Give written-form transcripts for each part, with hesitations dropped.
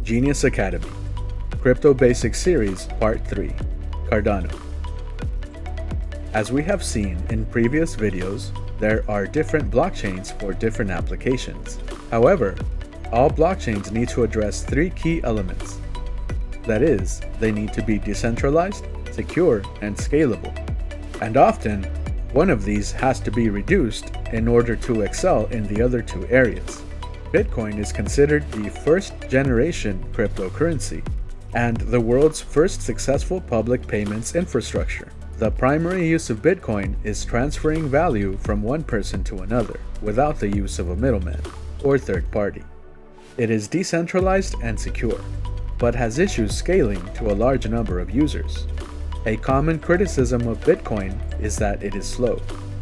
Genius Academy, Crypto Basics Series Part 3, Cardano. As we have seen in previous videos, there are different blockchains for different applications. However, all blockchains need to address three key elements. That is, they need to be decentralized, secure, and scalable. And often, one of these has to be reduced in order to excel in the other two areas. Bitcoin is considered the first-generation cryptocurrency and the world's first successful public payments infrastructure. The primary use of Bitcoin is transferring value from one person to another without the use of a middleman or third party. It is decentralized and secure, but has issues scaling to a large number of users. A common criticism of Bitcoin is that it is slow.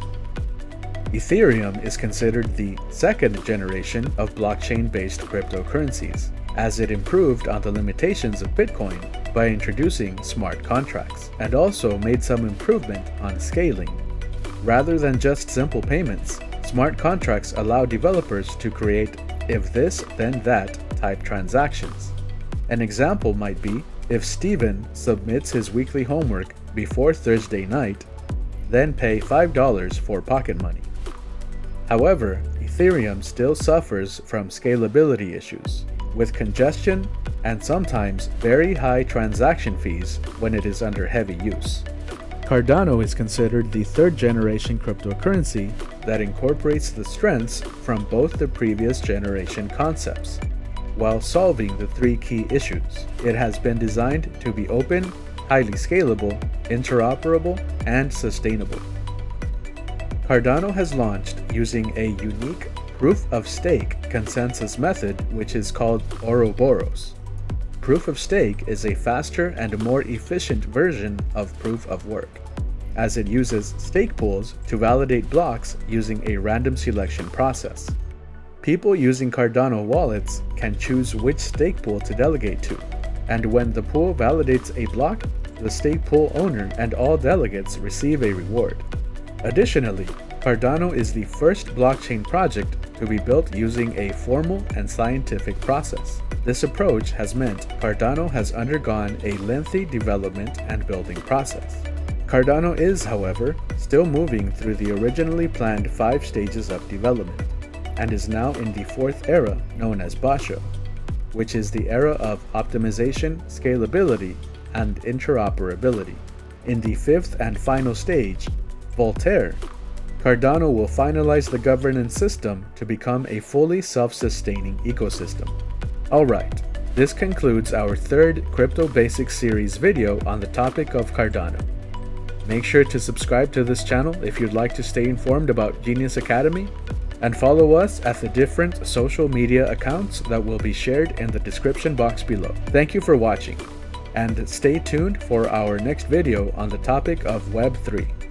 Ethereum is considered the second generation of blockchain-based cryptocurrencies, as it improved on the limitations of Bitcoin by introducing smart contracts, and also made some improvement on scaling. Rather than just simple payments, smart contracts allow developers to create if this then that type transactions. An example might be if Steven submits his weekly homework before Thursday night, then pay $5 for pocket money. However, Ethereum still suffers from scalability issues, with congestion and sometimes very high transaction fees when it is under heavy use. Cardano is considered the third-generation cryptocurrency that incorporates the strengths from both the previous generation concepts, while solving the three key issues. It has been designed to be open, highly scalable, interoperable, and sustainable. Cardano has launched using a unique proof-of-stake consensus method which is called Ouroboros. Proof-of-stake is a faster and more efficient version of proof-of-work, as it uses stake pools to validate blocks using a random selection process. People using Cardano wallets can choose which stake pool to delegate to, and when the pool validates a block, the stake pool owner and all delegates receive a reward. Additionally, Cardano is the first blockchain project to be built using a formal and scientific process. This approach has meant Cardano has undergone a lengthy development and building process. Cardano is, however, still moving through the originally planned 5 stages of development, and is now in the 4th era known as Basho, which is the era of optimization, scalability, and interoperability. In the 5th and final stage, Voltaire, Cardano will finalize the governance system to become a fully self-sustaining ecosystem. Alright, this concludes our 3rd Crypto Basics series video on the topic of Cardano. Make sure to subscribe to this channel if you'd like to stay informed about Genius Academy, and follow us at the different social media accounts that will be shared in the description box below. Thank you for watching, and stay tuned for our next video on the topic of Web3.